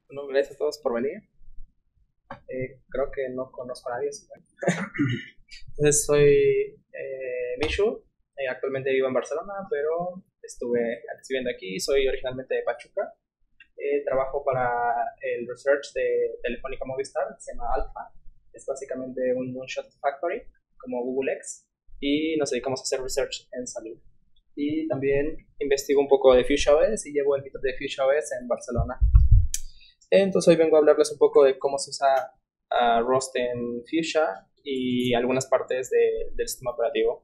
Bueno, gracias a todos por venir. Creo que no conozco a nadie. Entonces, soy Mishu. Actualmente vivo en Barcelona, pero estuve antes viviendo aquí. Soy originalmente de Pachuca. Trabajo para el research de Telefónica Movistar, se llama Alpha. Es básicamente un Moonshot Factory, como Google X. Y nos dedicamos a hacer research en salud. Y también investigo un poco de FuchsOS y llevo el meetup de FuchsOS en Barcelona. Entonces hoy vengo a hablarles un poco de cómo se usa Rust en Fuchsia y algunas partes del sistema operativo.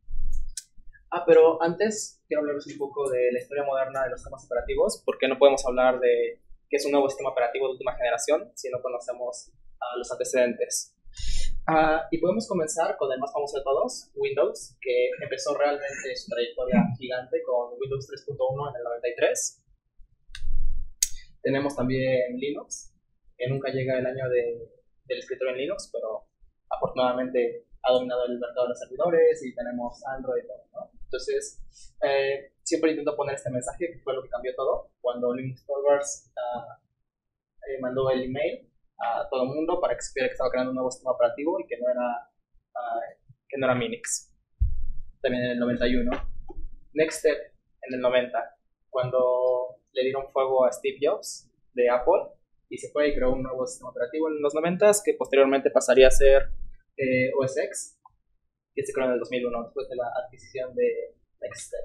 Pero antes quiero hablarles un poco de la historia moderna de los sistemas operativos, porque no podemos hablar de qué es un nuevo sistema operativo de última generación si no conocemos los antecedentes. Y podemos comenzar con el más famoso de todos, Windows, que empezó realmente su trayectoria gigante con Windows 3.1 en el 93. Tenemos también Linux, que nunca llega el año del escritorio en Linux, pero afortunadamente ha dominado el mercado de los servidores y tenemos Android, ¿no? Entonces, siempre intento poner este mensaje, que fue lo que cambió todo, cuando Linux Torvalds mandó el email a todo el mundo para que supiera que estaba creando un nuevo sistema operativo y que no era Minix. También en el 91. Nextstep en el 90, cuando le dieron fuego a Steve Jobs de Apple y se fue y creó un nuevo sistema operativo en los 90 que posteriormente pasaría a ser OS X, que se creó en el 2001 después de la adquisición de Nextstep.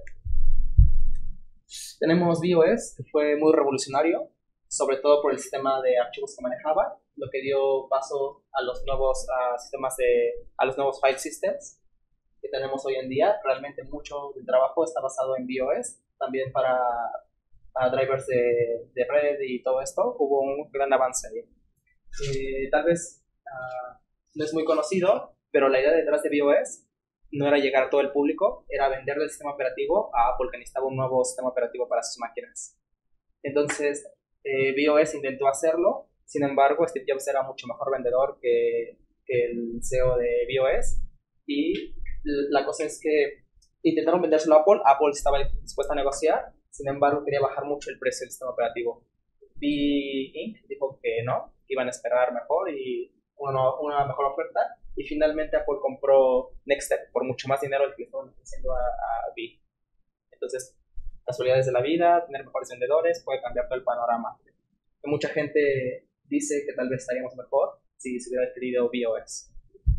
Tenemos BeOS, que fue muy revolucionario, sobre todo por el sistema de archivos que manejaba, lo que dio paso a los nuevos a los nuevos file systems que tenemos hoy en día. Realmente mucho del trabajo está basado en BeOS, también para drivers de red y todo esto, hubo un gran avance ahí. Tal vez no es muy conocido, pero la idea detrás de BeOS no era llegar a todo el público, era venderle el sistema operativo a Apple, que necesitaba un nuevo sistema operativo para sus máquinas. Entonces, BeOS intentó hacerlo, sin embargo, Steve Jobs era mucho mejor vendedor que el CEO de BeOS, y la cosa es que intentaron vendérselo a Apple, Apple estaba dispuesta a negociar, sin embargo quería bajar mucho el precio del sistema operativo. B Inc. dijo que no, que iban a esperar mejor y una mejor oferta, y finalmente Apple compró Nextstep por mucho más dinero del que le estaban ofreciendo a B. Entonces, casualidades de la vida, tener mejores vendedores puede cambiar todo el panorama. Mucha gente dice que tal vez estaríamos mejor si se hubiera adquirido BeOS.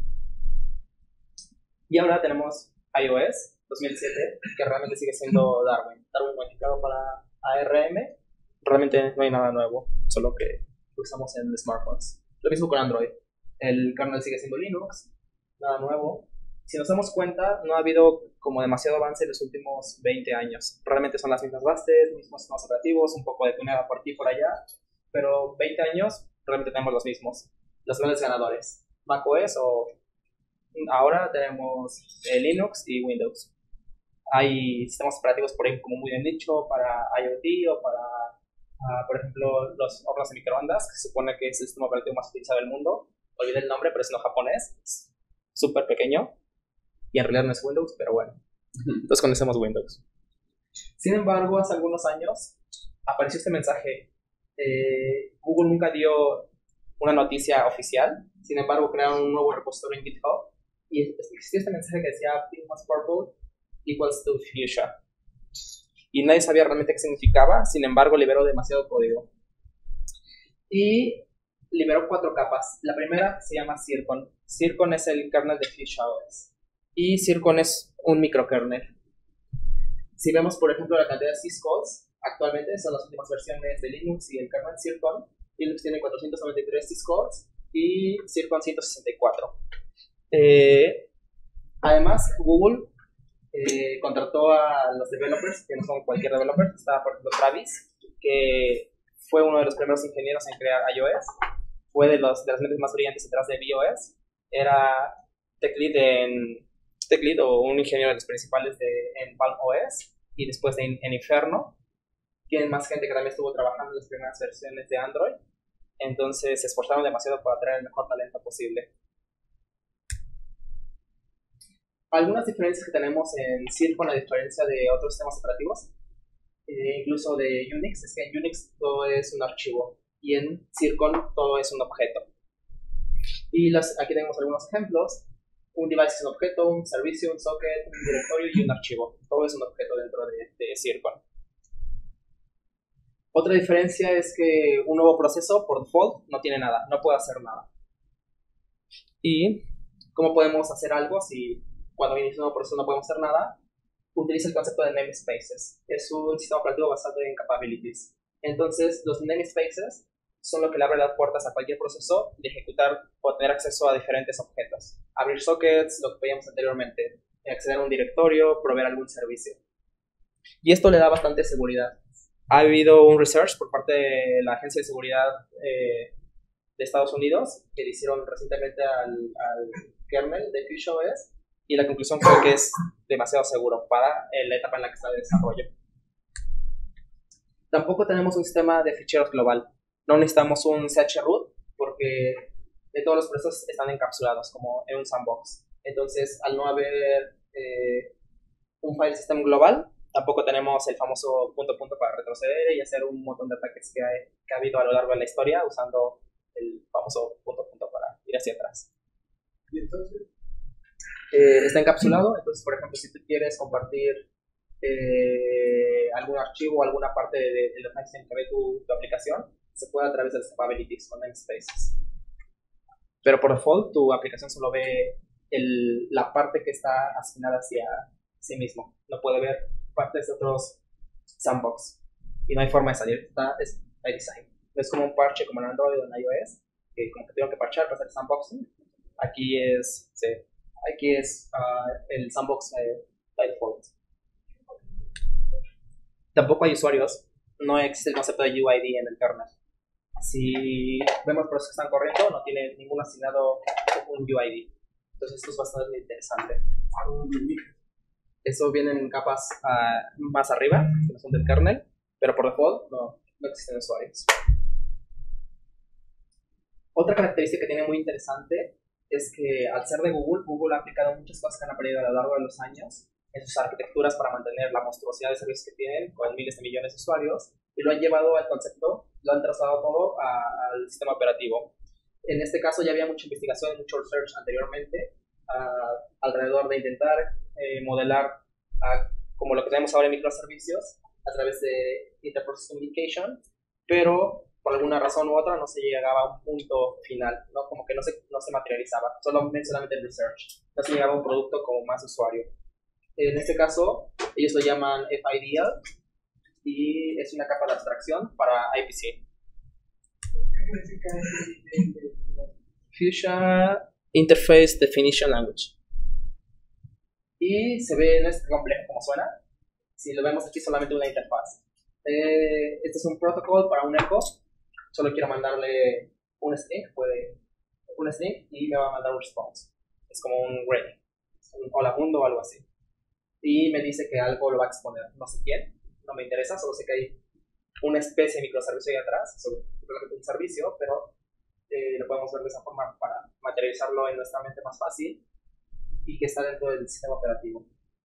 Y ahora tenemos iOS 2007, que realmente sigue siendo Darwin modificado para ARM. Realmente no hay nada nuevo, solo que lo usamos en smartphones. Lo mismo con Android. El kernel sigue siendo Linux, nada nuevo. Si nos damos cuenta, no ha habido como demasiado avance en los últimos 20 años. Realmente son las mismas bases, los mismos sistemas operativos, un poco de tuneada por aquí y por allá, pero 20 años realmente tenemos los mismos. Los grandes ganadores, macOS o ahora tenemos Linux y Windows. Hay sistemas operativos por ahí como muy de nicho para IoT o para, por ejemplo, los hornos de microondas, que se supone que es el sistema operativo más utilizado del mundo. Olvidé el nombre, pero es no japonés, es súper pequeño y en realidad no es Windows, pero bueno, entonces conocemos Windows. Sin embargo, hace algunos años apareció este mensaje. Google nunca dio una noticia oficial, sin embargo crearon un nuevo repositorio en GitHub y existía este mensaje que decía pink más purple equals to fuchsia, y nadie sabía realmente qué significaba, sin embargo liberó demasiado código y liberó 4 capas. La primera se llama Zircon. Zircon es el kernel de FuchsOS y Zircon es un microkernel. Si vemos por ejemplo la cantidad de syscalls, actualmente son las últimas versiones de Linux y el kernel Zircon. Linux tiene 493 syscalls y Zircon 164. Además, Google contrató a los developers, que no son cualquier developer. Estaba por ejemplo Travis, que fue uno de los primeros ingenieros en crear iOS, fue de las mentes más brillantes detrás de BeOS, era tech lead o un ingeniero de los principales en Palm OS, y después en Inferno. Tienen más gente que también estuvo trabajando en las primeras versiones de Android, entonces se esforzaron demasiado para traer el mejor talento posible. Algunas diferencias que tenemos en Circon, a diferencia de otros sistemas operativos, incluso de Unix, es que en Unix todo es un archivo. y en Zircon todo es un objeto. Y aquí tenemos algunos ejemplos. Un device es un objeto, un servicio, un socket, un directorio y un archivo. Todo es un objeto dentro de Zircon. Otra diferencia es que un nuevo proceso, por default, no tiene nada, no puede hacer nada. ¿Y cómo podemos hacer algo si cuando inicia un nuevo proceso no podemos hacer nada? Utiliza el concepto de namespaces. Es un sistema operativo basado en capabilities. Entonces, los namespaces son lo que le abre las puertas a cualquier proceso de ejecutar o tener acceso a diferentes objetos. Abrir sockets, lo que veíamos anteriormente, acceder a un directorio, proveer algún servicio. Y esto le da bastante seguridad. Ha habido un research por parte de la Agencia de Seguridad de Estados Unidos que le hicieron recientemente al kernel de FuchsOS, y la conclusión fue que es demasiado seguro para la etapa en la que está de desarrollo. Tampoco tenemos un sistema de ficheros global. No necesitamos un chroot porque todos los procesos están encapsulados como en un sandbox. Entonces, al no haber un file system global, tampoco tenemos el famoso punto a punto para retroceder y hacer un montón de ataques que ha habido a lo largo de la historia usando el famoso punto a punto para ir hacia atrás. ¿Y entonces? Está encapsulado, entonces, por ejemplo, si tú quieres compartir algún archivo o alguna parte del file que ve tu aplicación, se puede a través de las capabilities con namespaces. Pero por default, tu aplicación solo ve la parte que está asignada hacia sí mismo. No puede ver partes de otros sandbox. Y no hay forma de salir. Es by design. No es como un parche como en Android o en iOS, que como que tengo que parchar para hacer sandboxing. Aquí es el sandbox by default. Tampoco hay usuarios. No existe el concepto de UID en el kernel. Si vemos procesos que están corriendo, no tiene ningún asignado un UID. Entonces esto es bastante interesante. Eso viene en capas más arriba, que no son del kernel, pero por default no existen usuarios. Otra característica que tiene muy interesante es que al ser de Google ha aplicado muchas cosas que han aprendido a lo largo de los años en sus arquitecturas para mantener la monstruosidad de servicios que tienen con miles de millones de usuarios, y lo han llevado al concepto, lo han trasladado todo al sistema operativo. En este caso ya había mucha investigación y mucho research anteriormente alrededor de intentar modelar como lo que tenemos ahora en microservicios a través de Interprocess Communication, pero por alguna razón u otra no se llegaba a un punto final, ¿no? Como que no se materializaba, solamente el research, no se llegaba a un producto como más usuario. En este caso, ellos lo llaman FIDL y es una capa de abstracción para IPC. Fuchsia Interface Definition Language. Y se ve, no es complejo como suena. Si lo vemos aquí, solamente una interfaz. Este es un protocolo para un echo. Solo quiero mandarle un string, y me va a mandar un response. Es como un ready, un hola mundo o algo así. Y me dice que algo lo va a exponer. No sé quién, no me interesa, solo sé que hay una especie de microservicio ahí atrás, sobre un servicio, pero lo podemos ver de esa forma para materializarlo en nuestra mente más fácil y que está dentro del sistema operativo.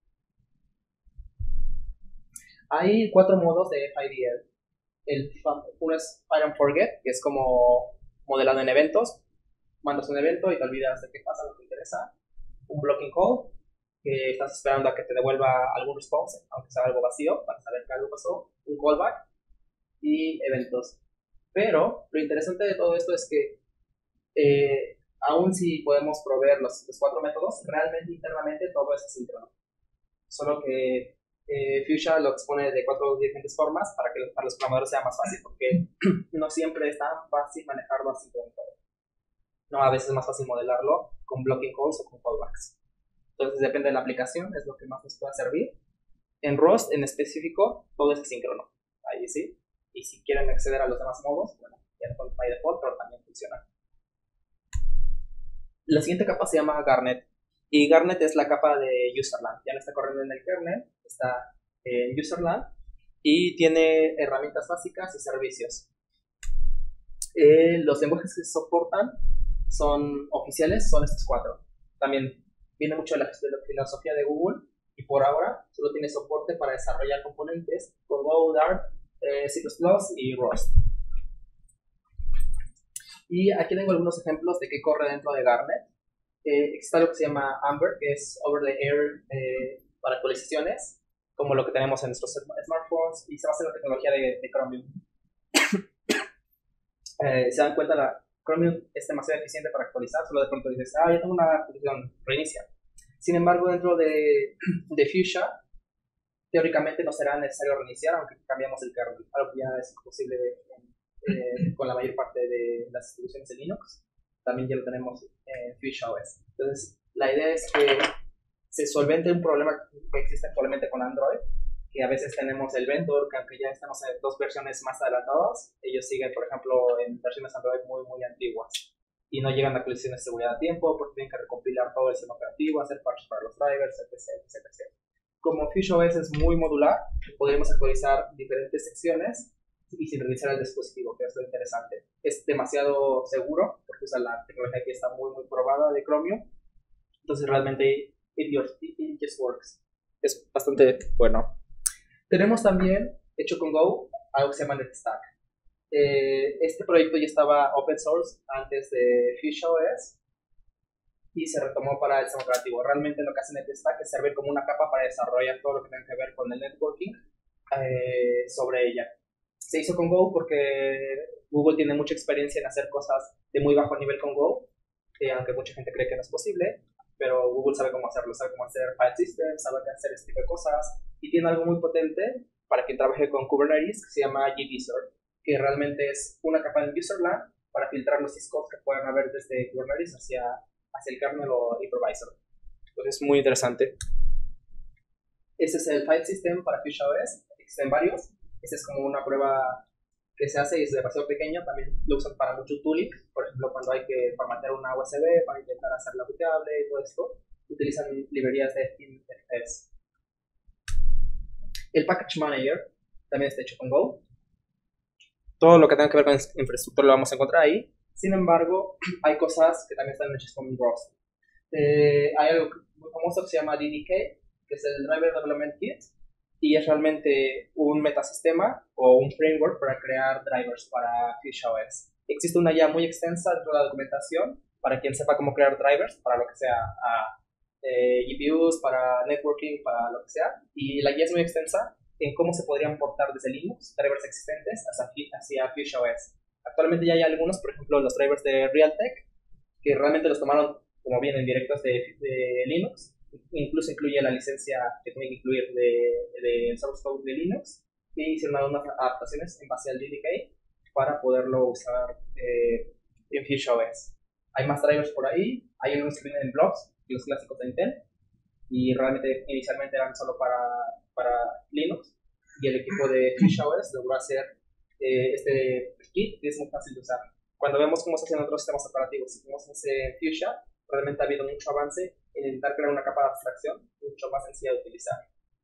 Hay 4 modos de FIDL. Uno es Fire and Forget, que es como modelado en eventos. Mandas un evento y te olvidas de qué pasa, no te interesa. Un Blocking Call, que estás esperando a que te devuelva algún response, aunque sea algo vacío, para saber que algo pasó. Un Callback y eventos. Pero lo interesante de todo esto es que aún si podemos proveer los 4 métodos, realmente internamente todo es asíncrono. Solo que Fuchsia lo expone de 4 diferentes formas para que para los programadores sea más fácil, porque no siempre es tan fácil manejarlo así con todo. No, a veces es más fácil modelarlo con blocking calls o con callbacks. Entonces depende de la aplicación, es lo que más nos pueda servir. En Rust en específico, todo es asíncrono. Ahí sí. Y si quieren acceder a los demás modos, bueno, ya con by default, pero también funciona. La siguiente capa se llama Garnet. Y Garnet es la capa de userland. Ya no está corriendo en el kernel, está en userland y tiene herramientas básicas y servicios. Los lenguajes que se soportan son oficiales, son estos 4. También viene mucho de la filosofía de Google y por ahora solo tiene soporte para desarrollar componentes con Go, Dart, C++ y Rust. Y aquí tengo algunos ejemplos de qué corre dentro de Garnet. Existe algo que se llama Amber, que es over the air para actualizaciones, como lo que tenemos en nuestros smartphones, y se basa en la tecnología de Chromium. Se dan cuenta, Chromium es demasiado eficiente para actualizar, solo de pronto dices, ya tengo una actualización, reinicia. Sin embargo, dentro de Fuchsia, teóricamente no será necesario reiniciar, aunque cambiamos el kernel, algo que ya es posible con la mayor parte de las distribuciones de Linux. También ya lo tenemos en Fuchsia OS. Entonces, la idea es que se solvente un problema que existe actualmente con Android, que a veces tenemos el vendor, que aunque ya estamos en 2 versiones más adelantadas, ellos siguen, por ejemplo, en versiones Android muy antiguas y no llegan a actualizaciones de seguridad a tiempo porque tienen que recompilar todo el sistema operativo, hacer parches para los drivers, etc. Como Fuchsia OS es muy modular, podemos actualizar diferentes secciones y sin reiniciar el dispositivo, que es lo interesante. Es demasiado seguro porque usa la tecnología que está muy probada de Chromium, entonces realmente it just works. Es bastante bueno. Tenemos también, hecho con Go, algo que se llama NetStack. Este proyecto ya estaba open source antes de Fuchsia OS y se retomó para el sistema operativo. Realmente lo que hace NetStack es servir como una capa para desarrollar todo lo que tiene que ver con el networking sobre ella. Se hizo con Go porque Google tiene mucha experiencia en hacer cosas de muy bajo nivel con Go, aunque mucha gente cree que no es posible, pero Google sabe cómo hacerlo, sabe cómo hacer file systems, sabe hacer este tipo de cosas, y tiene algo muy potente para quien trabaje con Kubernetes que se llama gvisor, que realmente es una capa en userland para filtrar los syscodes que puedan haber desde Kubernetes hacia el kernel o hypervisor. Entonces es muy interesante. Ese es el file system para Fuchsia OS, existen varios. Esta es como una prueba que se hace y es demasiado pequeño. También lo usan para mucho tooling, por ejemplo, cuando hay que formatear una USB para intentar hacerla bootable y todo esto, utilizan librerías de FS. El Package Manager también está hecho con Go. Todo lo que tenga que ver con infraestructura lo vamos a encontrar ahí. Sin embargo, hay cosas que también están hechas con Rust. Hay algo muy famoso que se llama DDK, que es el Driver Development Kit, y es realmente un metasistema o un framework para crear drivers para Fuchsia OS. Existe una guía muy extensa dentro de la documentación para quien sepa cómo crear drivers para lo que sea, GPUs, para networking, para lo que sea, y la guía es muy extensa en cómo se podrían portar desde Linux drivers existentes hacia Fuchsia OS. Actualmente ya hay algunos, por ejemplo los drivers de Realtek, que realmente los tomaron como vienen directos de Linux. Incluso incluye la licencia que tiene que incluir de source code de Linux, y hicieron algunas adaptaciones en base al DDK para poderlo usar en Fuchsia OS. Hay más drivers por ahí, hay unos que vienen en blogs, los clásicos de Intel, y realmente inicialmente eran solo para Linux, y el equipo de Fuchsia OS logró hacer este kit que es muy fácil de usar. Cuando vemos cómo se hacen otros sistemas operativos y cómo se hace Fuchsia, realmente ha habido mucho avance en intentar crear una capa de abstracción mucho más sencilla de utilizar.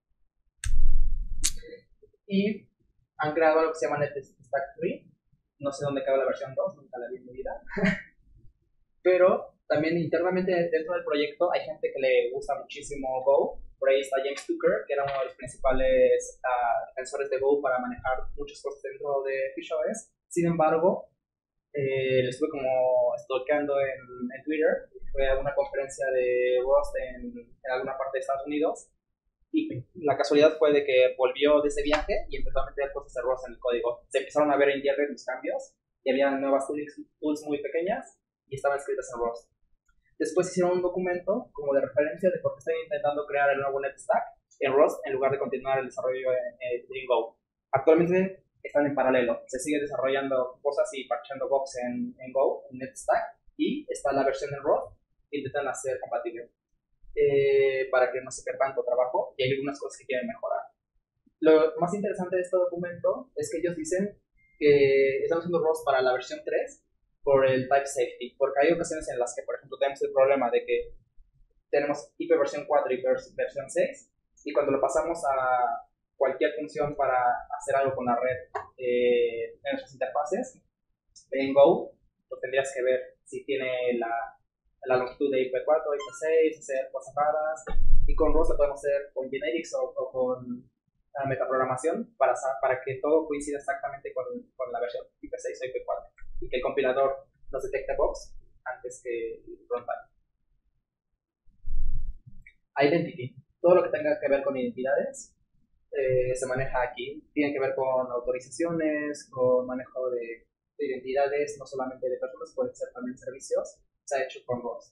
Y han creado algo que se llama NetStack 3. No sé dónde cabe la versión 2, nunca la vi en mi vida. Pero también internamente dentro del proyecto hay gente que le gusta muchísimo Go. Por ahí está James Tucker, que era uno de los principales defensores de Go para manejar muchas cosas dentro de Fuchsia OS. Sin embargo, lo estuve como stalkeando en Twitter. Fue a una conferencia de Rust en alguna parte de Estados Unidos, y la casualidad fue de que volvió de ese viaje y empezó a meter cosas de Rust en el código. Se empezaron a ver en Jerry los cambios y había nuevas tools muy pequeñas y estaban escritas en Rust. Después hicieron un documento como de referencia de por qué están intentando crear el nuevo NetStack en Rust en lugar de continuar el desarrollo en Go. Actualmente están en paralelo, se sigue desarrollando cosas y parchando bugs en Go, en NetStack, y está la versión en Rust que intentan hacer compatible para que no se pierda tanto trabajo, y hay algunas cosas que quieren mejorar. Lo más interesante de este documento es que ellos dicen que están usando Rust para la versión 3 por el type safety, porque hay ocasiones en las que, por ejemplo, tenemos el problema de que tenemos IP versión 4 y versión 6, y cuando lo pasamos a cualquier función para hacer algo con la red en nuestras interfaces, en Go, lo tendrías que ver si tiene la longitud de IP4, IP6, hacer cosas raras, y con Rust lo podemos hacer con generics o con metaprogramación para que todo coincida exactamente con la versión IP6 o IP4, y que el compilador nos detecta bugs antes que el runtime. Identity. Todo lo que tenga que ver con identidades se maneja aquí. Tiene que ver con autorizaciones, con manejo de identidades, no solamente de personas, pueden ser también servicios. Se ha hecho con Rust.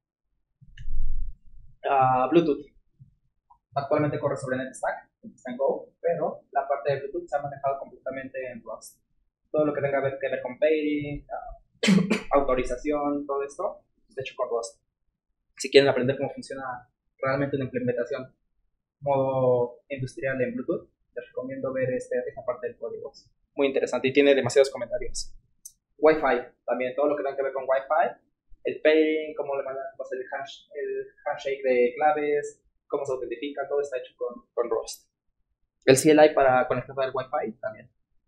Bluetooth. Actualmente corre sobre NetStack, está en Go, pero la parte de Bluetooth se ha manejado completamente en Rust. Todo lo que tenga que ver con pairing, autorización, todo esto, está hecho con Rust. Si quieren aprender cómo funciona realmente una implementación modo industrial en Bluetooth, les recomiendo ver esta parte del código. Muy interesante y tiene demasiados comentarios. Wi-Fi, también todo lo que tenga que ver con Wi-Fi, el pairing, cómo le mandan el handshake de claves, cómo se autentifica, todo está hecho con Rust. El CLI para conectar al Wi-Fi también.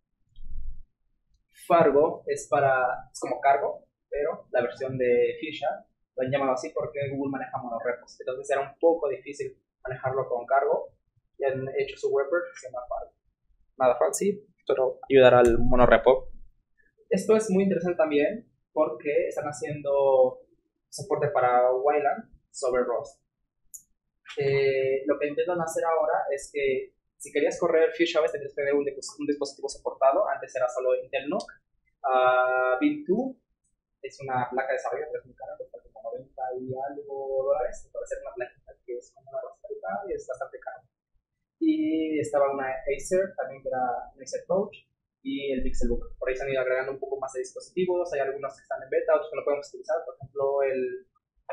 Fargo es como Cargo, pero la versión de Fuchsia lo han llamado así porque Google maneja monorepos. Entonces era un poco difícil manejarlo con Cargo y han hecho su webber que se llama Fargo. Nada fancy, pero ayudar al monorepo. Esto es muy interesante también porque están haciendo soporte para Wayland sobre Rust. Lo que intentan hacer ahora es que si querías correr Fuchsia OS tenías que tener un dispositivo soportado. Antes era solo Intel NUC. Vint2 es una placa de desarrollo, pero es muy cara, cuesta como 90 y algo dólares. Puede ser una plaquita que es como una raspadita y es bastante caro. Y estaba una Acer también, que era un Acer Touch, y el Pixelbook. Por ahí se han ido agregando un poco más de dispositivos. Hay algunos que están en beta, otros que no podemos utilizar. Por ejemplo, el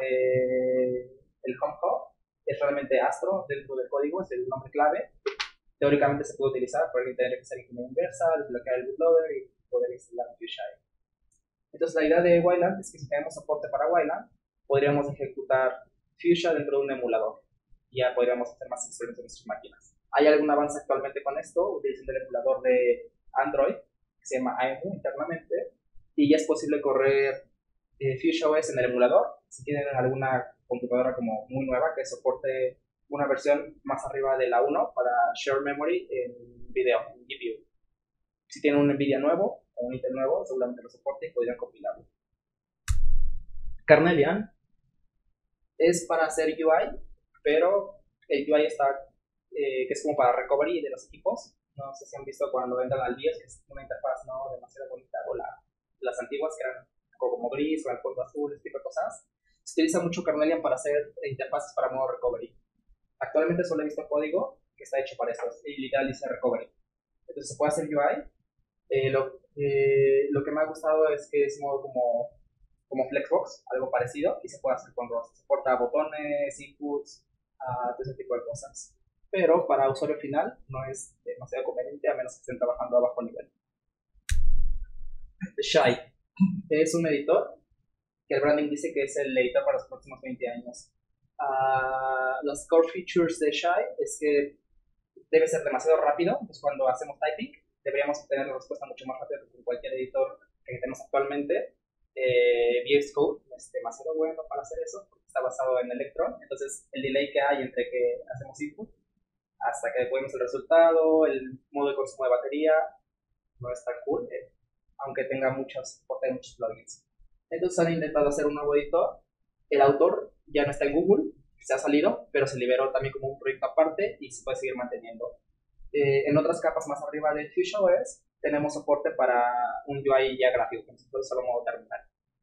HomeHub es realmente Astro dentro del código, es el nombre clave. Teóricamente se puede utilizar, pero alguien tendría que hacer ingeniería inversa, desbloquear el bootloader y poder instalar Fuchsia. Entonces la idea de Wayland es que si tenemos soporte para Wayland, podríamos ejecutar Fuchsia dentro de un emulador y ya podríamos hacer más experimentos en nuestras máquinas. Hay algún avance actualmente con esto, utilizando el emulador de Android, que se llama AEMU internamente, y ya es posible correr Fuchsia OS en el emulador. Si tienen alguna computadora como muy nueva que soporte una versión más arriba de la 1 para share memory en video, en GPU. Si tienen un NVIDIA nuevo o un Intel nuevo, seguramente lo soporte y podrían compilarlo. Carnelian es para hacer UI, pero el UI está, que es como para recovery de los equipos. No sé si han visto cuando entran al BIOS, que es una interfaz no demasiado bonita, o las antiguas que eran como gris o el fondo azul, este tipo de cosas. Se utiliza mucho Carnelian para hacer interfaces para modo recovery. Actualmente solo he visto código que está hecho para esto, y literal dice recovery. Entonces se puede hacer UI. Lo que me ha gustado es que es modo como Flexbox, algo parecido, y se puede hacer con Rust. Soporta botones, inputs, todo ese tipo de cosas. Pero para usuario final no es demasiado conveniente, a menos que estén trabajando a bajo nivel. Shai es un editor que el branding dice que es el editor para los próximos 20 años. Los core features de Shai es que debe ser demasiado rápido, pues cuando hacemos typing deberíamos obtener la respuesta mucho más rápido que cualquier editor que tenemos actualmente. VS Code es demasiado bueno para hacer eso, porque está basado en Electron. Entonces el delay que hay entre que hacemos input hasta que vemos el resultado, el modo de consumo de batería no es tan cool, aunque tenga muchos plugins. Entonces han intentado hacer un nuevo editor. El autor ya no está en Google, se ha salido, pero se liberó también como un proyecto aparte y se puede seguir manteniendo. En otras capas más arriba de Fuchsia OS tenemos soporte para un UI ya gráfico, entonces solo modo terminal.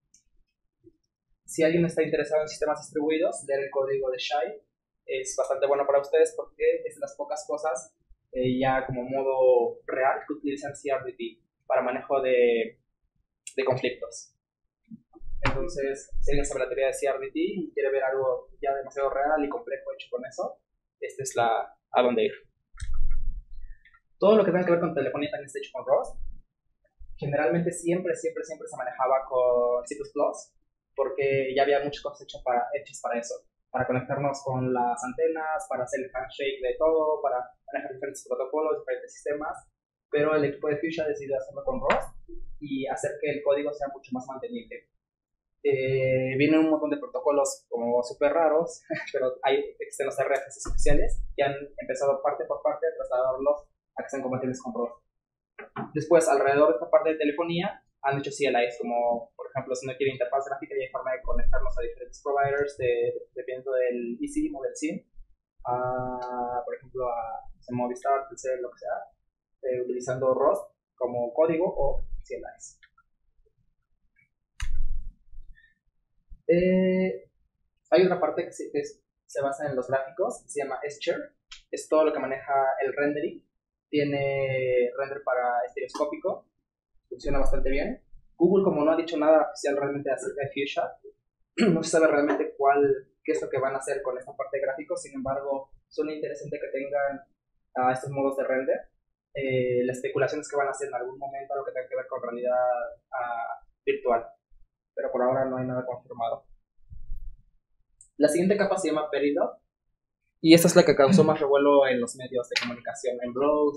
Si alguien está interesado en sistemas distribuidos, leer el código de Shai es bastante bueno para ustedes porque es de las pocas cosas ya como modo real que utilizan CRDT para manejo de conflictos. Entonces, si alguien sabe la teoría de CRDT y quiere ver algo ya demasiado real y complejo hecho con eso, esta es a dónde ir. Todo lo que tenga que ver con telefonía también está hecho con Rust. Generalmente siempre se manejaba con C++, porque ya había muchas cosas hechas para eso, para conectarnos con las antenas, para hacer el handshake de todo, para manejar diferentes protocolos, diferentes sistemas, pero el equipo de Fuchsia decidió hacerlo con Rust y hacer que el código sea mucho más mantenible. Vienen un montón de protocolos como súper raros, pero existen los RFCs oficiales que han empezado parte por parte a trasladarlos a que sean compatibles con Rust. Después, alrededor de esta parte de telefonía, han hecho CLIs como, por Por ejemplo, si no quiere interfaz gráfica, ya hay forma de conectarnos a diferentes providers dependiendo del eSIM o del SIM. Por ejemplo, a Movistar, Telcel, lo que sea, utilizando ROS como código o CLIs. Hay otra parte que se basa en los gráficos, se llama S-Share. Es todo lo que maneja el rendering. Tiene render para estereoscópico, funciona bastante bien. Google, como no ha dicho nada oficial realmente acerca de Fuchsia, no se sabe realmente qué es lo que van a hacer con esta parte de gráficos. Sin embargo, suena interesante que tengan estos modos de render. La especulación es que van a hacer en algún momento algo que tenga que ver con realidad virtual, pero por ahora no hay nada confirmado. La siguiente capa se llama Peridot, y esta es la que causó más revuelo en los medios de comunicación, en blogs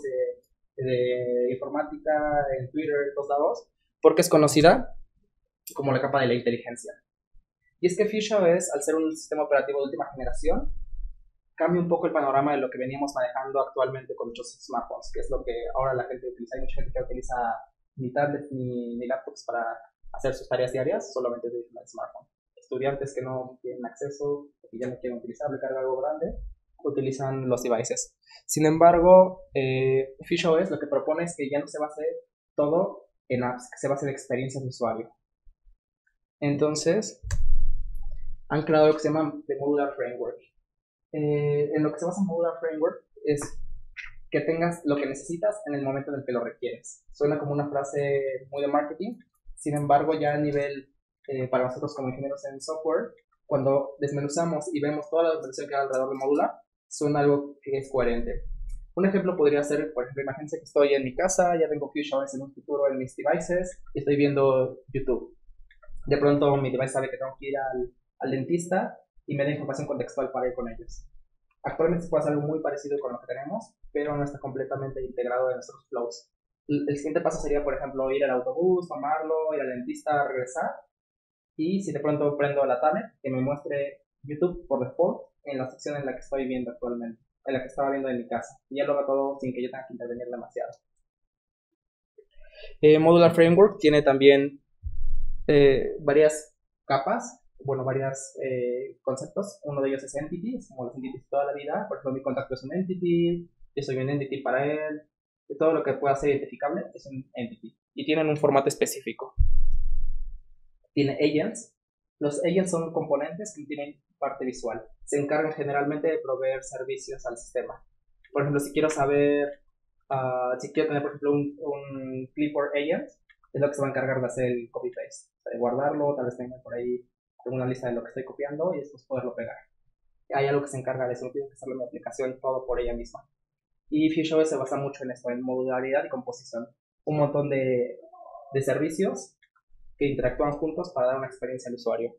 de informática, en Twitter, en todos lados, porque es conocida como la capa de la inteligencia. Y es que Fuchsia OS, al ser un sistema operativo de última generación, cambia un poco el panorama de lo que veníamos manejando actualmente con muchos smartphones, que es lo que ahora la gente utiliza. Hay mucha gente que utiliza ni tablets ni laptops para hacer sus tareas diarias, solamente utilizan el smartphone. Estudiantes que no tienen acceso, que ya no quieren utilizarlo y cargar algo grande, utilizan los devices. Sin embargo, Fuchsia OS lo que propone es que ya no se base todo en apps, que se base en experiencias de usuario. Entonces, han creado lo que se llama The Modular Framework. En lo que se basa en Modular Framework es que tengas lo que necesitas en el momento en el que lo requieres. Suena como una frase muy de marketing, sin embargo, ya a nivel para nosotros como ingenieros en software, cuando desmenuzamos y vemos toda la documentación que hay alrededor de Modular, suena algo que es coherente. Un ejemplo podría ser, por ejemplo, imagínense que estoy en mi casa, ya tengo Fuchsia OS en un futuro en mis devices, y estoy viendo YouTube. De pronto mi device sabe que tengo que ir al dentista y me da información contextual para ir con ellos. Actualmente se puede hacer algo muy parecido con lo que tenemos, pero no está completamente integrado en nuestros flows. El siguiente paso sería, por ejemplo, ir al autobús, tomarlo, ir al dentista, regresar, y si de pronto prendo la tablet, que me muestre YouTube por default en la sección en la que estoy viendo actualmente, en la que estaba viendo en mi casa, y ya lo hago todo sin que yo tenga que intervenir demasiado. Modular Framework tiene también varias capas, varios conceptos. Uno de ellos es Entity, es como los entities toda la vida. Por ejemplo, mi contacto es un Entity, yo soy un Entity para él, y todo lo que pueda ser identificable es un Entity. Y tienen un formato específico. Tiene Agents. Los Agents son componentes que tienen parte visual. Se encargan generalmente de proveer servicios al sistema. Por ejemplo, si quiero saber, si quiero tener, por ejemplo, un Clipboard Agent, es lo que se va a encargar de hacer el copy-paste, o sea, de guardarlo, tal vez tenga por ahí una lista de lo que estoy copiando y después poderlo pegar. Hay algo que se encarga de eso, no tiene que hacerlo en mi aplicación todo por ella misma. Y Fuchsia OS se basa mucho en esto, en modularidad y composición. Un montón de servicios que interactúan juntos para dar una experiencia al usuario.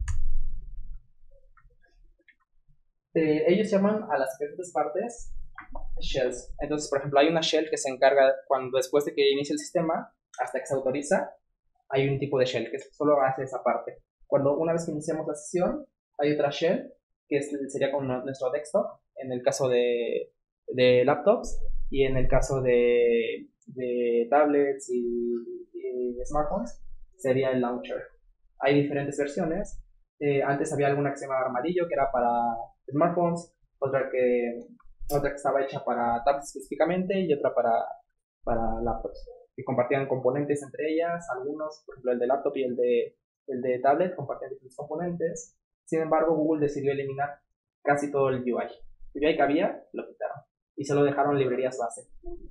Ellos llaman a las diferentes partes shells. Entonces, por ejemplo, hay una shell que se encarga cuando después de que inicia el sistema hasta que se autoriza, hay un tipo de shell que solo hace esa parte. Cuando una vez que iniciamos la sesión, hay otra shell que sería con nuestro desktop, en el caso de laptops, y en el caso de tablets y smartphones, sería el launcher. Hay diferentes versiones. Antes había alguna que se llamaba Armadillo, que era para smartphones, otra que estaba hecha para tablets específicamente y otra para laptops, que compartían componentes entre ellas. Algunos, por ejemplo el de laptop y el de tablet, compartían diferentes componentes. Sin embargo, Google decidió eliminar casi todo el UI. El UI que había, lo quitaron y solo dejaron librerías base.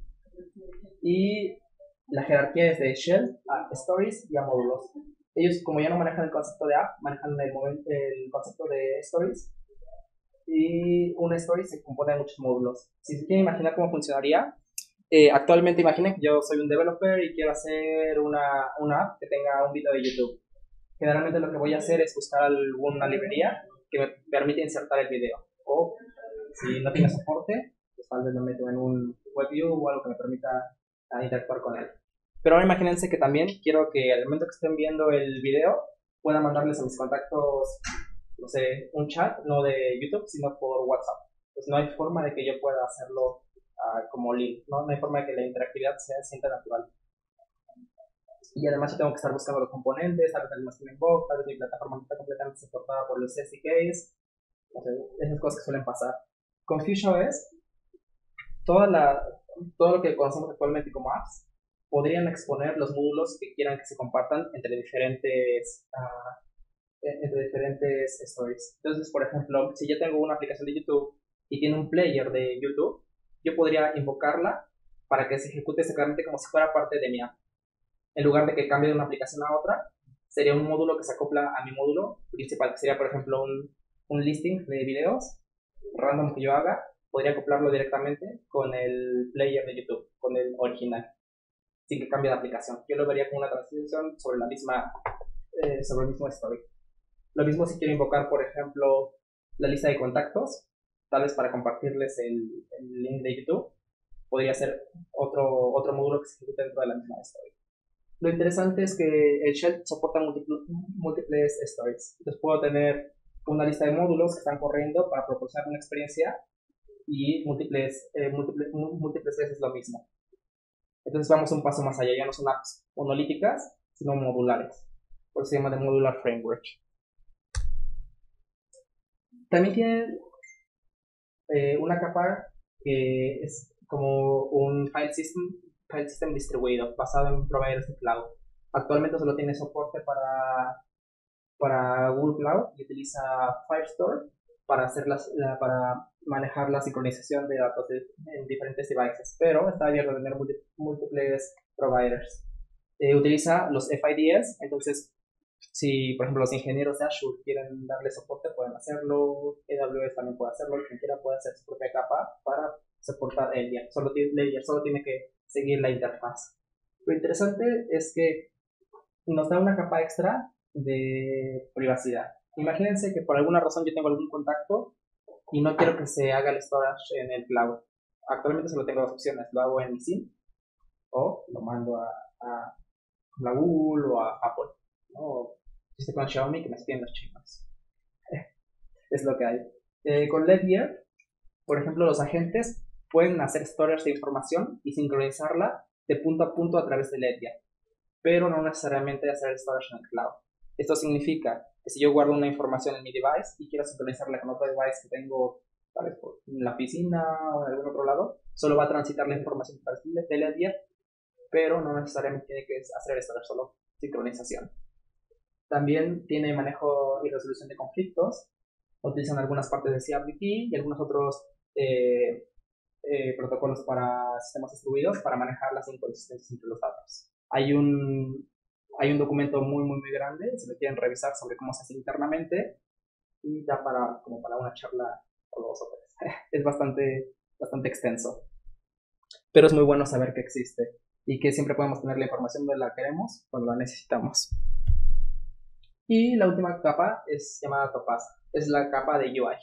Y la jerarquía es de shell a stories y a módulos. Ellos, como ya no manejan el concepto de app, manejan el concepto de stories. Y una story se compone de muchos módulos. Si se quieren imaginar cómo funcionaría, actualmente imaginen que yo soy un developer y quiero hacer una app que tenga un video de YouTube. Generalmente lo que voy a hacer es buscar alguna librería que me permita insertar el video. O si no tiene soporte, pues tal vez lo meto en un WebView o algo que me permita interactuar con él. Pero ahora imagínense que también quiero que al momento que estén viendo el video pueda mandarles a mis contactos, no sé, un chat, no de YouTube, sino por WhatsApp. Pues no hay forma de que yo pueda hacerlo como link, ¿no? No hay forma de que la interactividad se sienta natural. Y además yo tengo que estar buscando los componentes, tal vez algunos tienen bug, tal vez mi plataforma no está completamente soportada por los SDKs, o sea, esas cosas que suelen pasar. Con FusionOS, toda la, todo lo que conocemos actualmente como apps podrían exponer los módulos que quieran que se compartan entre diferentes stories. Entonces, por ejemplo, si yo tengo una aplicación de YouTube y tiene un player de YouTube, yo podría invocarla para que se ejecute exactamente como si fuera parte de mi app. En lugar de que cambie de una aplicación a otra, sería un módulo que se acopla a mi módulo principal, que sería, por ejemplo, un listing de videos random que yo haga, podría acoplarlo directamente con el player de YouTube, con el original, sin que cambie de aplicación. Yo lo vería como una transición sobre sobre el mismo story. Lo mismo si quiero invocar, por ejemplo, la lista de contactos, tal vez para compartirles el link de YouTube, podría ser otro módulo que se ejecute dentro de la misma story. Lo interesante es que el shell soporta múltiples stories. Entonces puedo tener una lista de módulos que están corriendo para proporcionar una experiencia y múltiples veces lo mismo. Entonces vamos un paso más allá, ya no son apps monolíticas, sino modulares. Por eso se llama de Modular Framework. También tiene una capa que es como un file system distribuido, basado en proveedores de cloud. Actualmente solo tiene soporte para Google Cloud y utiliza Firestore para para manejar la sincronización de datos en diferentes devices, pero está abierto a tener múltiples providers. Utiliza los FIDS, entonces si por ejemplo los ingenieros de Azure quieren darle soporte pueden hacerlo, AWS también puede hacerlo, quien quiera puede hacer su propia capa para soportar Layer, solo tiene que seguir la interfaz. Lo interesante es que nos da una capa extra de privacidad. Imagínense que por alguna razón yo tengo algún contacto y no quiero que se haga el storage en el cloud. Actualmente solo tengo dos opciones, lo hago en mi SIM o lo mando a la Google o a Apple, ¿no? Si estoy con Xiaomi, que me espíen los chinos. Es lo que hay. Con Ledger, por ejemplo, los agentes pueden hacer storage de información y sincronizarla de punto a punto a través de Ledger, pero no necesariamente hacer el storage en el cloud. Esto significa que si yo guardo una información en mi device y quiero sincronizarla con otro device que tengo, tal vez en la oficina o en algún otro lado, solo va a transitar la información de Ledger, pero no necesariamente tiene que hacer el storage, solo sincronización. También tiene manejo y resolución de conflictos. Utilizan algunas partes de CRDP y algunos otros protocolos para sistemas distribuidos para manejar las inconsistencias entre los datos. Hay un documento muy grande, si lo quieren revisar, sobre cómo se hace internamente, y da como para una charla o dos o tres. Es bastante extenso, pero es muy bueno saber que existe y que siempre podemos tener la información de la que queremos cuando la necesitamos. Y la última capa es llamada Topaz, es la capa de UI.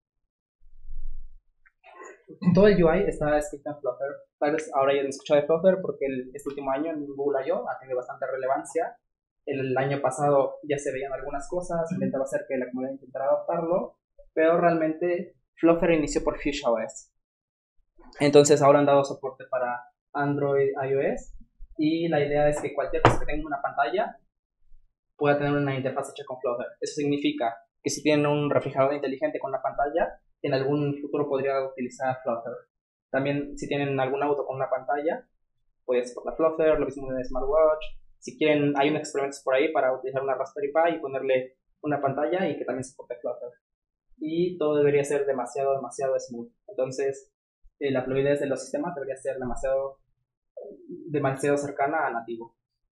Todo el UI está escrito en Flutter. Tal vez ahora ya han escuchado de Flutter porque este último año en Google I.O. ha tenido bastante relevancia. El año pasado ya se veían algunas cosas, intentaba hacer que la comunidad intentara adoptarlo, pero realmente Flutter inició por FusionOS. Entonces ahora han dado soporte para Android, iOS, y la idea es que cualquier cosa que tenga una pantalla pueda tener una interfaz hecha con Flutter. Eso significa que si tienen un refrigerador inteligente con una pantalla, en algún futuro podría utilizar Flutter. También si tienen algún auto con una pantalla, puede soportar Flutter, lo mismo en smartwatch. Si quieren, hay unos experimentos por ahí para utilizar una Raspberry Pi y ponerle una pantalla y que también soporte Flutter. Y todo debería ser demasiado smooth. Entonces, la fluidez de los sistemas debería ser demasiado cercana a nativo.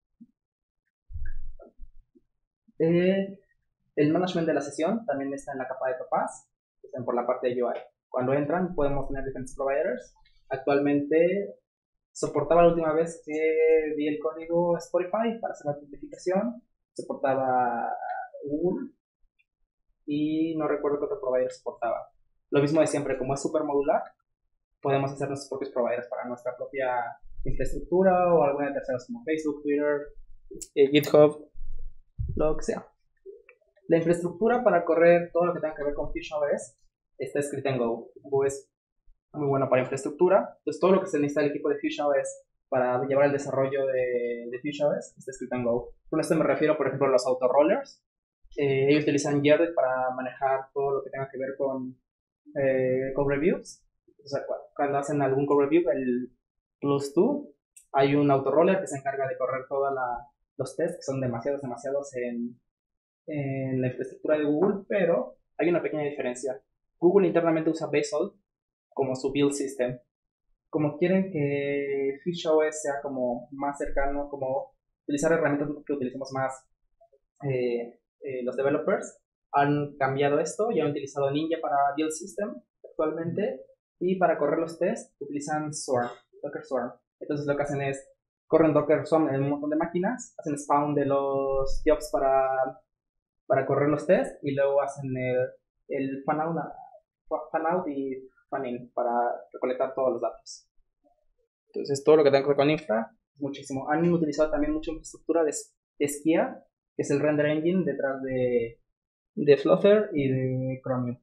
El management de la sesión también está en la capa de Topaz, están por la parte de UI. Cuando entran podemos tener diferentes providers. Actualmente soportaba la última vez que vi el código Spotify para hacer la autentificación, soportaba Google y no recuerdo qué otro provider soportaba. Lo mismo de siempre, como es súper modular, podemos hacer nuestros propios providers para nuestra propia infraestructura o alguna de terceros como Facebook, Twitter, GitHub, lo que sea. La infraestructura para correr todo lo que tenga que ver con FusionOS está escrita en Go. Go es muy bueno para infraestructura. Entonces todo lo que se necesita del equipo de FusionOS para llevar el desarrollo de FusionOS está escrito en Go. Con esto me refiero, por ejemplo, a los auto-rollers. Ellos utilizan Jared para manejar todo lo que tenga que ver con code reviews. O sea, cuando hacen algún code review, el plus 2, hay un auto-roller que se encarga de correr todos los tests, que son demasiados en la infraestructura de Google, pero hay una pequeña diferencia. Google internamente usa Basel como su build system. Como quieren que FusionOS sea como más cercano, como utilizar herramientas que utilicemos más los developers, han cambiado esto y han utilizado Ninja para build system actualmente, y para correr los tests utilizan Swarm, Docker Swarm. Entonces lo que hacen es corren Docker Swarm en un montón de máquinas, hacen spawn de los jobs para correr los tests y luego hacen el fan out y fan in para recolectar todos los datos. Entonces todo lo que tenga que ver con infra es muchísimo. Han utilizado también mucha infraestructura de Skia, que es el render engine detrás de Flutter y de Chromium.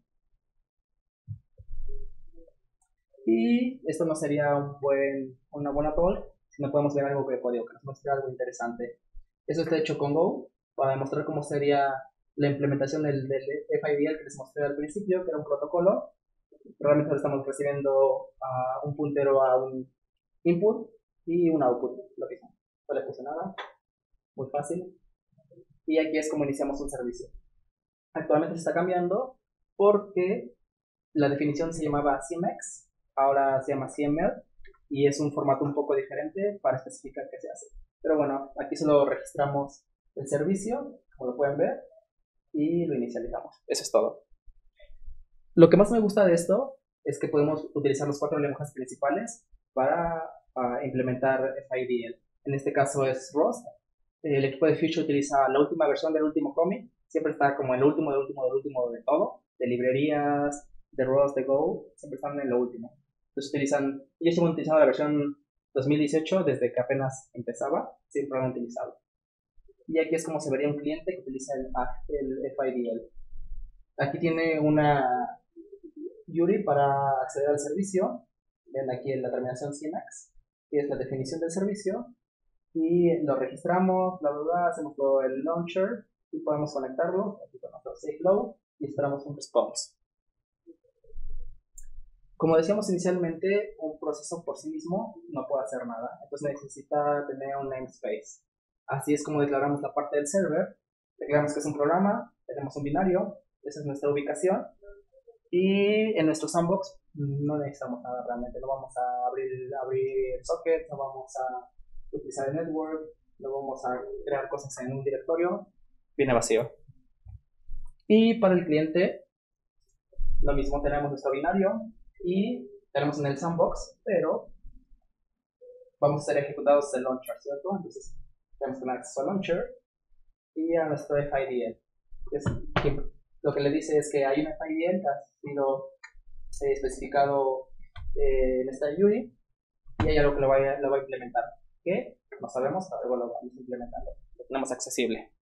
Y esto no sería una buena talk si no podemos ver algo de código, que nos muestre algo interesante. Eso está hecho con Go para demostrar cómo sería la implementación del FIDL que les mostré al principio, que era un protocolo. Realmente estamos recibiendo un puntero a un input y un output, lo mismo. No le puse nada, muy fácil. Y aquí es como iniciamos un servicio. Actualmente se está cambiando porque la definición se llamaba CMX, ahora se llama CML, y es un formato un poco diferente para especificar qué se hace. Pero bueno, aquí solo registramos el servicio, como lo pueden ver, y lo inicializamos. Eso es todo. Lo que más me gusta de esto es que podemos utilizar los 4 lenguajes principales para implementar FIDL. En este caso es Rust. El equipo de Future utiliza la última versión del último commit. Siempre está como el último de todo. De librerías, de Rust, de Go. Siempre están en lo último. Entonces ellos han utilizado la versión 2018 desde que apenas empezaba. Siempre lo han utilizado. Y aquí es como se vería un cliente que utiliza el FIDL. Aquí tiene una URI para acceder al servicio. Ven aquí en la terminación CMX, que es la definición del servicio. Y lo registramos, hacemos todo el launcher y podemos conectarlo aquí con nuestro safe load y esperamos un response. Como decíamos inicialmente, un proceso por sí mismo no puede hacer nada, entonces necesita tener un namespace. Así es como declaramos la parte del server. Declaramos que es un programa, tenemos un binario, esa es nuestra ubicación, y en nuestro sandbox no necesitamos nada realmente. No vamos a abrir sockets, no vamos a utilizar el network, no vamos a crear cosas en un directorio, viene vacío. Y para el cliente, lo mismo, tenemos nuestro binario y tenemos en el sandbox, pero vamos a ser ejecutados el launcher, ¿cierto? Entonces tenemos que tener acceso al launcher y a nuestro FIDL. Lo que le dice es que hay un FIDL que ha sido especificado en esta URI y hay algo que lo va a implementar. ¿Qué? No sabemos, pero luego lo vamos implementando. Lo tenemos accesible.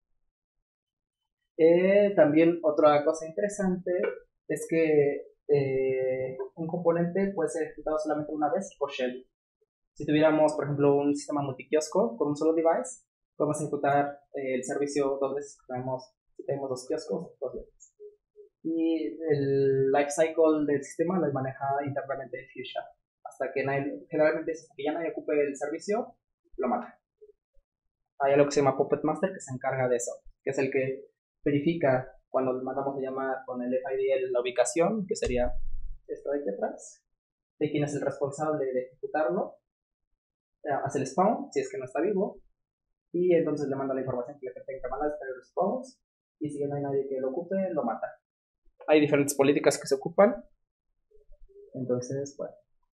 También otra cosa interesante es que un componente puede ser ejecutado solamente una vez por shell. Si tuviéramos, por ejemplo, un sistema multikiosco con un solo device, podemos ejecutar el servicio 2 veces. Si tenemos 2 kioscos, 2 veces. Y el lifecycle del sistema lo maneja internamente Fuchsia. Generalmente hasta que ya nadie ocupe el servicio, lo mata. Hay algo que se llama Puppet Master que se encarga de eso, que es el que verifica cuando le mandamos a llamar con el FIDL la ubicación, que sería esto de aquí atrás, de quién es el responsable de ejecutarlo, hace el spawn, si es que no está vivo, y entonces le manda la información que le tenga que mandar, el response, y si no hay nadie que lo ocupe, lo mata. Hay diferentes políticas que se ocupan, entonces, bueno.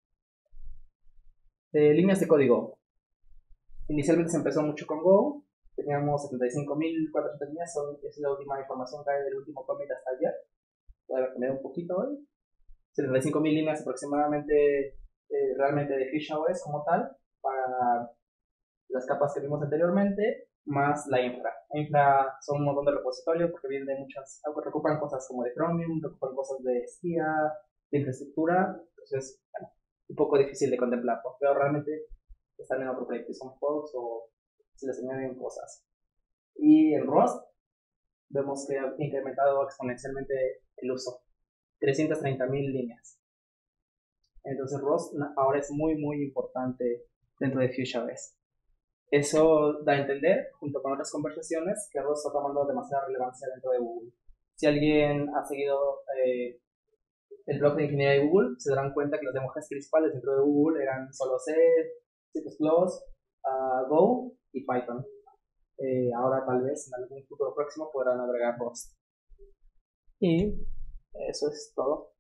Líneas de código. Inicialmente se empezó mucho con Go, teníamos 75.400 líneas, es la última información que hay del último commit hasta ayer. Voy a cambiar un poquito hoy. 75.000 líneas aproximadamente realmente de FusionOS como tal, para las capas que vimos anteriormente, más la infra. La infra son un montón de repositorios porque vienen de recuperan cosas como de Chromium, recuperan cosas de Skia, de infraestructura, entonces, bueno, un poco difícil de contemplar, pero realmente están en otro proyecto y son bugs o se les añaden cosas. Y en Rust vemos que ha incrementado exponencialmente el uso, 330.000 líneas. Entonces Rust ahora es muy muy importante dentro de FutureOS. Eso da a entender, junto con otras conversaciones, que Rust está tomando demasiada relevancia dentro de Google. Si alguien ha seguido el blog de ingeniería de Google, se darán cuenta que los lenguajes principales dentro de Google eran solo C, C++, Go y Python. Ahora tal vez en algún futuro próximo podrán agregar Rust. Y eso es todo.